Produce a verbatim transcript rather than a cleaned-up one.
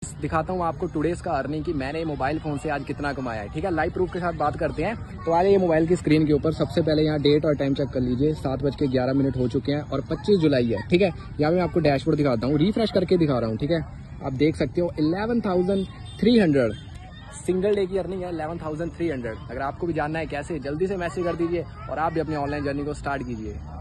दिखाता हूँ आपको टुडेज का अर्निंग की मैंने मोबाइल फोन से आज कितना कमाया है। ठीक है, लाइव प्रूफ के साथ बात करते हैं। तो आ ये मोबाइल की स्क्रीन के ऊपर सबसे पहले यहाँ डेट और टाइम चेक कर लीजिए। सात बज के ग्यारह मिनट हो चुके हैं और पच्चीस जुलाई है। ठीक है, यहाँ पे मैं आपको डैशबोर्ड दिखाता हूँ, रिफ्रेश करके दिखा रहा हूँ। ठीक है, आप देख सकते हो eleven thousand three hundred single day की अर्निंग है, इलेवन थाउजेंड थ्री हंड्रेड। अगर आपको भी जानना है कैसे, जल्दी से मैसेज कर दीजिए और आप भी अपनी ऑनलाइन जर्नी को स्टार्ट कीजिए।